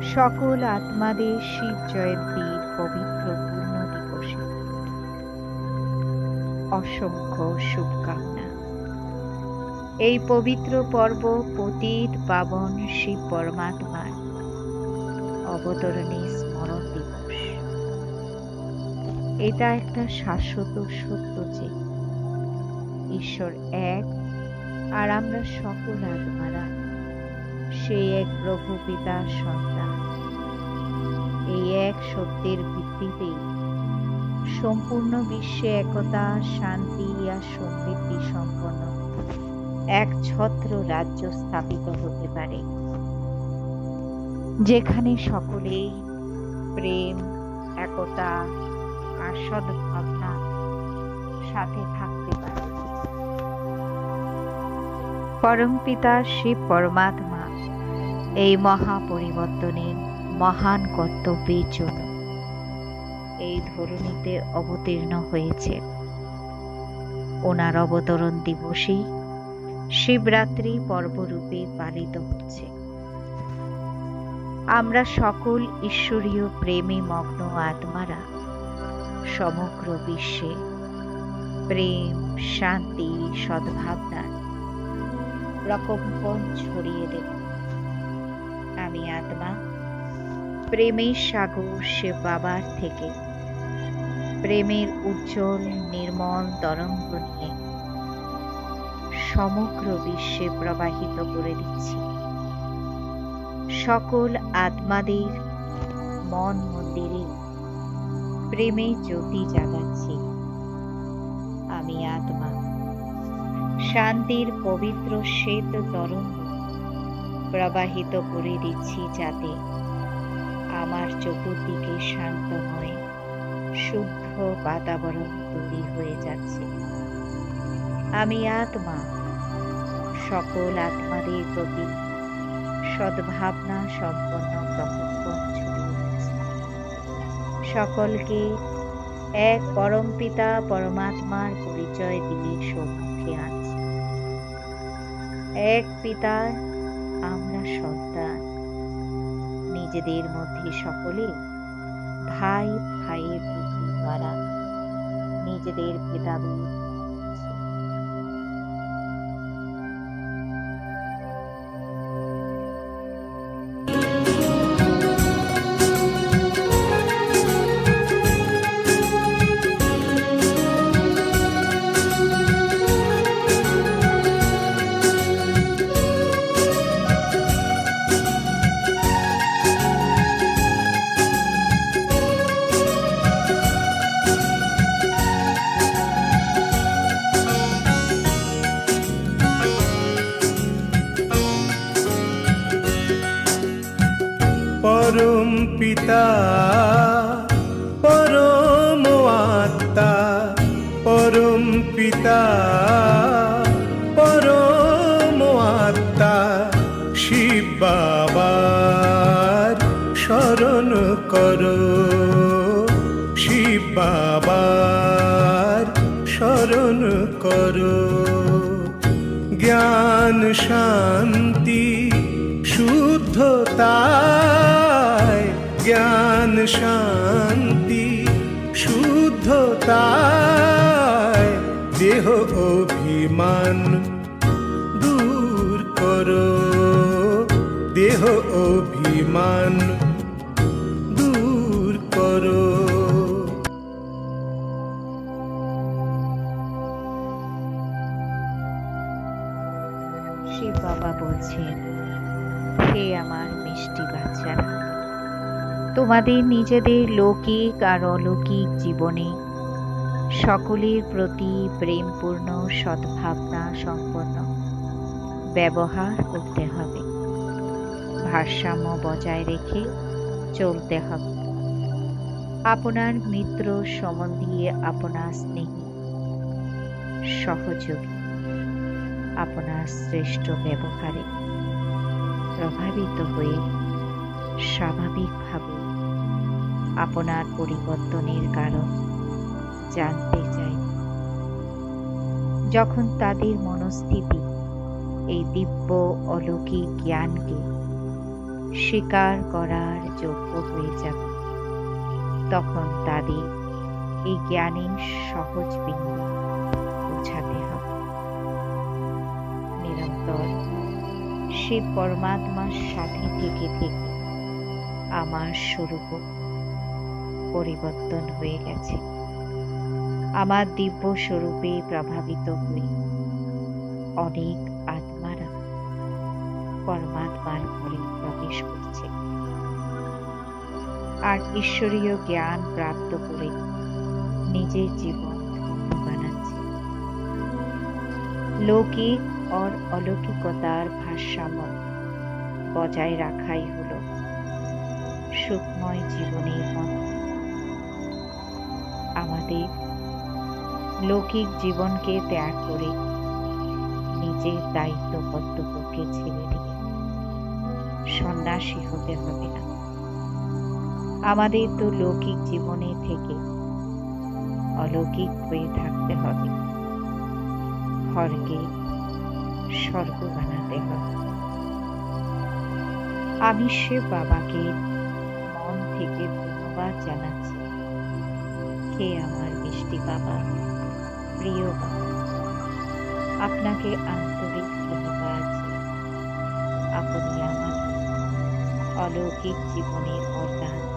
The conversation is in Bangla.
সকল আত্মাদের শিব জয়ন্তীর পবিত্র পূর্ণ দিবসে অসংখ্য শুভকামনা। এই পবিত্র পর্ব পতিত পাবন শিব পরমাত্মার অবতরণের স্মরণ দিবস। এটা একটা শাশ্বত সত্য যে ঈশ্বর এক, আর আমরা সকল আত্মারা সেই এক প্রভু পিতার সন্তান। এই এক সত্যের ভিত্তিতেই সম্পূর্ণ বিশ্বে একতা, শান্তি আর সমৃদ্ধি সম্পন্ন এক ছত্র রাজ্য স্থাপিত হতে পারে, যেখানে সকলেই প্রেম, একতা আর সদ্ভাবনা সাথে থাকতে পারে। পরমপিতা শিব পরমাত্মা এই মহাপরিবর্তনের মহান কর্তব্যের জন্য এই ধরণীতে অবতীর্ণ হয়েছে। ওনার অবতরণ দিবসই শিবরাত্রি পর্বরূপে পালিত হচ্ছে। আমরা সকল ঈশ্বরীয় প্রেমে মগ্ন আত্মারা সমগ্র বিশ্বে প্রেম, শান্তি, সদ্ভাবনার প্রকম্পন ছড়িয়ে দেব। আমি আত্মা প্রেমের সাগর শিব বাবার থেকে প্রেমের উজ্জ্বল নির্মল তরঙ্গ নিয়ে সমগ্র বিশ্বে প্রবাহিত করে দিচ্ছি। সকল আত্মাদের মন মন্দিরে প্রেমের জ্যোতি জাগাচ্ছি। আমি আত্মা শান্তির পবিত্র শ্বেত তরঙ্গ প্রবাহিত করে দিচ্ছি, যাতে আমার চতুর্দিকে শান্তময় শুদ্ধ বাতাবরণ তৈরি হয়ে যাচ্ছে। আমি আত্মা সকল আত্মাদের প্রতি সদ্ভাবনা সম্পন্ন প্রকম্পন ছড়িয়ে দিচ্ছি। সকলকে এক পরমপিতা পরমাত্মার পরিচয় দিয়ে সম্মুখে আনছি। এক পিতার আমরা সন্তান। নিজেদের মধ্যে সকলে ভাই ভাইয়ের বুদ্ধি দ্বারা নিজেদের ভেদাভেদ পরম পিতা পরম আত্মা, পরম পিতা পরম আত্মা শিব বাবার শরণ করো, শিব বাবার শরণ করো। জ্ঞান শান্তি শুদ্ধতায়, জ্ঞান শান্তি শুদ্ধতায় দেহ অভিমান দূর করো, দেহ অভিমান দূর করো। শিব বাবা বলছেন, হে আমার মিষ্টি বাচ্চারা, তোমাদের নিজেদের লৌকিক আর অলৌকিক জীবনে সকলের প্রতি প্রেমপূর্ণ সদ্ভাবনা সম্পন্ন ব্যবহার করতে হবে। ভারসাম্য বজায় রেখে চলতে হবে। আপনার মিত্র সম্বন্ধী, আপনার স্নেহী সহযোগী আপনার শ্রেষ্ঠ ব্যবহারে প্রভাবিত হয়ে স্বাভাবিকভাবে আপনার পরিবর্তনের কারণ জানতে চাই। যখন তাদের মনস্থিতি এই দিব্য অলৌকিক জ্ঞানকে স্বীকার করার যোগ্য হয়ে যাবে, তখন তাদের এই জ্ঞানের সহজ বিন্দু বোঝাতে হবে। নিরন্তর শিব পরমাত্মার সাথে থেকে থেকে আমার স্বরূপ পরিবর্তন হয়ে গেছে। আমার দিব্য স্বরূপে প্রভাবিত হয়ে অনেক আত্মারা পরমাত্মার ঘরে প্রবেশ করছে আর ঈশ্বরীয় জ্ঞান প্রাপ্ত করে নিজের জীবন ধন্য বানাচ্ছে। লৌকিক और অলৌকিকতার ভারসাম্য বজায় রাখাই হলো সুখময় জীবনের মন্ত্র। আমাদের লৌকিক জীবনকে ত্যাগ করে নিজের দায়িত্ব কর্তব্যকে ছেড়ে দিয়ে সন্ন্যাসী হতে হবে না। আমাদের তো লৌকিক জীবনে থেকে অলৌকিক হয়ে থাকতে হবে, ঘরকে স্বর্গ বানাতে হবে। আমি শিব বাবাকে মন থেকে ধন্যবাদ জানাচ্ছি। হে আমার মিষ্টি বাবা, প্রিয় বাবা, আপনাকে আন্তরিক ধন্যবাদ। আপনি আমার অলৌকিক জীবনের বরদান